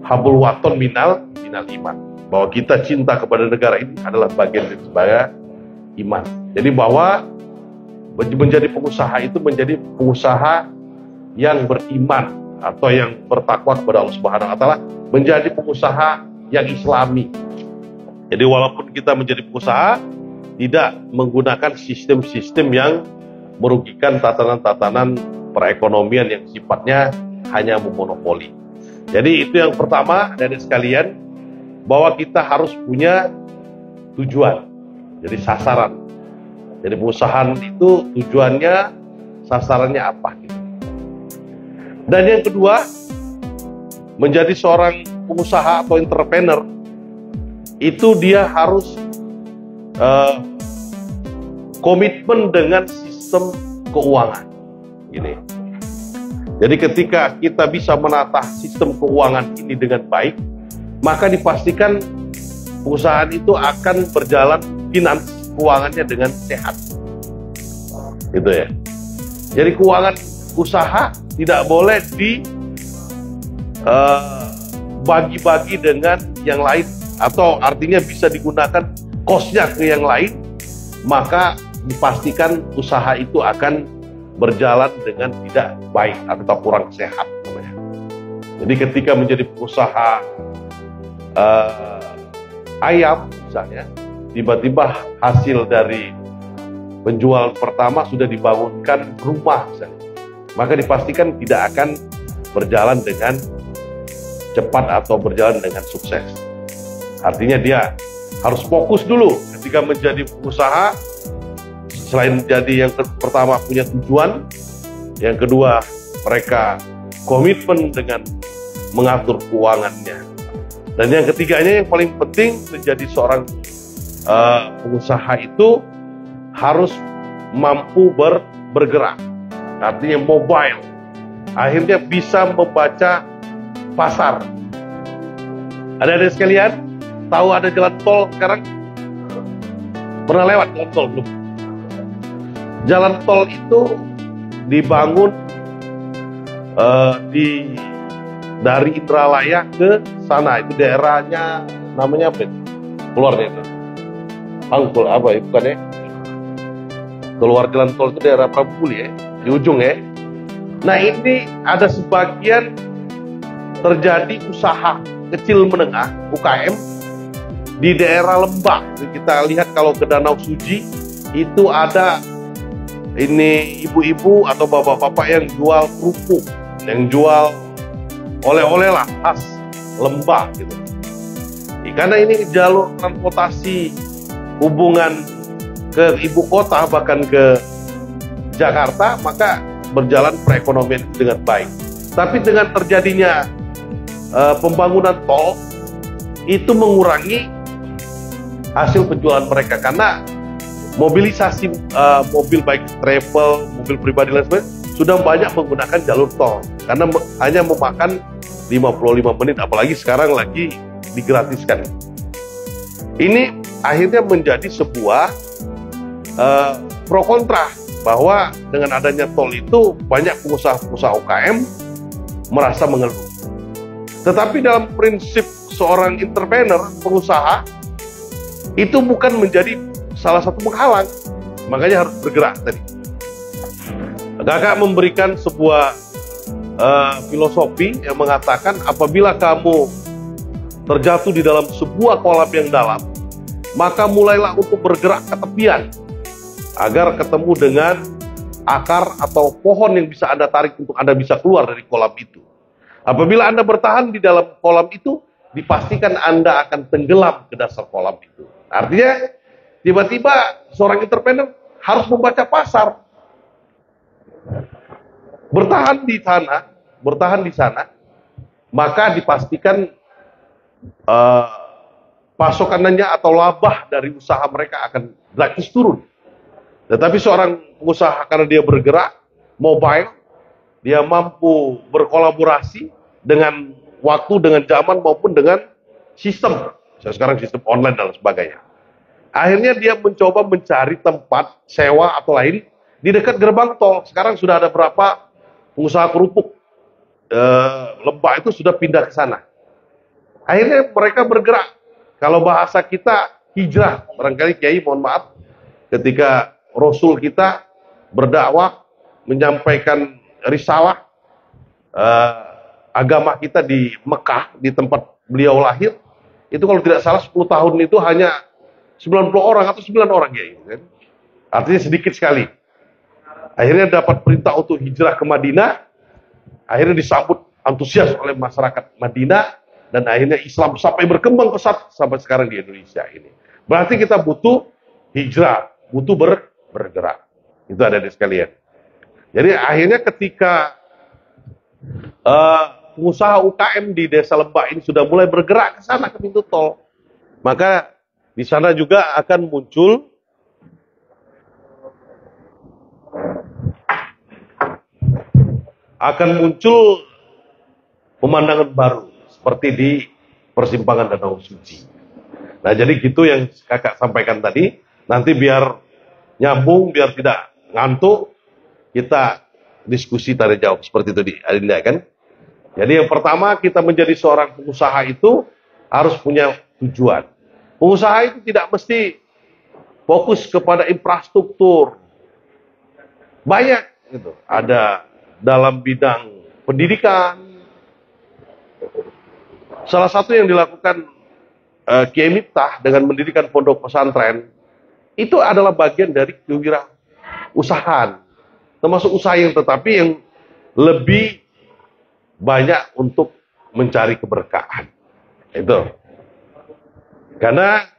habul waton minal iman. Bahwa kita cinta kepada negara ini adalah bagian dari sebagai iman. Jadi bahwa menjadi pengusaha itu menjadi pengusaha yang beriman atau yang bertakwa kepada Allah Subhanahu wa taala, menjadi pengusaha yang islami. Jadi walaupun kita menjadi pengusaha, tidak menggunakan sistem-sistem yang merugikan tatanan-tatanan perekonomian yang sifatnya hanya memonopoli. Jadi itu yang pertama, dari sekalian, bahwa kita harus punya tujuan, jadi sasaran. Jadi pengusahaan itu tujuannya, sasarannya apa gitu. Dan yang kedua, menjadi seorang pengusaha atau entrepreneur itu dia harus komitmen dengan sistem keuangan. Gini. Jadi ketika kita bisa menata sistem keuangan ini dengan baik, maka dipastikan perusahaan itu akan berjalan keuangannya dengan sehat. Gitu ya. Jadi keuangan usaha tidak boleh dibagi-bagi dengan yang lain, atau artinya bisa digunakan cost-nya ke yang lain, maka dipastikan usaha itu akan berjalan dengan tidak baik atau kurang sehat namanya. Jadi ketika menjadi pengusaha ayam misalnya, tiba-tiba hasil dari penjualan pertama sudah dibangunkan rumah misalnya, maka dipastikan tidak akan berjalan dengan cepat atau berjalan dengan sukses. Artinya dia harus fokus dulu ketika menjadi pengusaha. Selain jadi yang pertama punya tujuan, yang kedua mereka komitmen dengan mengatur keuangannya, dan yang ketiganya yang paling penting, menjadi seorang pengusaha itu harus mampu bergerak, artinya mobile, akhirnya bisa membaca pasar. Ada sekalian tahu ada jalan tol sekarang? Pernah lewat jalan tol belum? Jalan tol itu dibangun dari Indralaya ke sana, itu daerahnya namanya apa? Keluarnya itu Angkul apa ya, bukan ya? Keluar jalan tol itu daerah Prabuli ya, di ujung ya. Nah ini ada sebagian terjadi usaha kecil menengah UKM di daerah Lembah. Kita lihat kalau ke Danau Suji itu ada ini ibu-ibu atau bapak-bapak yang jual kerupuk, yang jual oleh-oleh lah khas Lembah gitu. Karena ini jalur transportasi hubungan ke ibu kota bahkan ke Jakarta, maka berjalan perekonomian dengan baik. Tapi dengan terjadinya pembangunan tol itu mengurangi hasil penjualan mereka, karena mobilisasi mobil baik travel, mobil pribadi dan sebagainya sudah banyak menggunakan jalur tol karena hanya memakan 55 menit, apalagi sekarang lagi digratiskan. Ini akhirnya menjadi sebuah pro kontra, bahwa dengan adanya tol itu banyak pengusaha-pengusaha UKM merasa mengeluh. Tetapi dalam prinsip seorang entrepreneur, pengusaha, itu bukan menjadi salah satu penghalang, makanya harus bergerak tadi. Kakak memberikan sebuah filosofi yang mengatakan apabila kamu terjatuh di dalam sebuah kolam yang dalam, maka mulailah untuk bergerak ke tepian agar ketemu dengan akar atau pohon yang bisa Anda tarik untuk Anda bisa keluar dari kolam itu. Apabila Anda bertahan di dalam kolam itu, dipastikan Anda akan tenggelam ke dasar kolam itu. Artinya tiba-tiba seorang entrepreneur harus membaca pasar, bertahan di sana, maka dipastikan pasokannya atau laba dari usaha mereka akan drastis turun. Tetapi seorang pengusaha karena dia bergerak, mobile, dia mampu berkolaborasi dengan waktu, dengan zaman maupun dengan sistem. Sekarang sistem online dan sebagainya. Akhirnya dia mencoba mencari tempat sewa atau lain di dekat gerbang tol. Sekarang sudah ada berapa pengusaha kerupuk Lembah itu sudah pindah ke sana. Akhirnya mereka bergerak. Kalau bahasa kita hijrah, barangkali Kiai mohon maaf, ketika Rasul kita berdakwah, menyampaikan risalah agama kita di Mekah, di tempat beliau lahir, itu kalau tidak salah 10 tahun itu hanya 90 orang atau 9 orang Kiai, kan? Artinya sedikit sekali. Akhirnya dapat perintah untuk hijrah ke Madinah, akhirnya disambut antusias oleh masyarakat Madinah, dan akhirnya Islam sampai berkembang pesat sampai sekarang di Indonesia ini. Berarti kita butuh hijrah, butuh bergerak. Itu ada di sekalian. Jadi akhirnya ketika pengusaha UKM di Desa Lebak ini sudah mulai bergerak ke sana ke pintu tol, maka di sana juga akan muncul pemandangan baru seperti di persimpangan Danau Suci. Nah, jadi gitu yang kakak sampaikan tadi. Nanti biar nyambung, biar tidak ngantuk, kita diskusi tanya jawab seperti itu di Adinda, kan? Jadi yang pertama, kita menjadi seorang pengusaha itu harus punya tujuan. Pengusaha itu tidak mesti fokus kepada infrastruktur. Banyak gitu. Ada dalam bidang pendidikan. Salah satu yang dilakukan Kiai Miftah dengan mendirikan pondok pesantren itu adalah bagian dari kewirausahaan, termasuk usaha yang tetapi yang lebih banyak untuk mencari keberkahan. Itu karena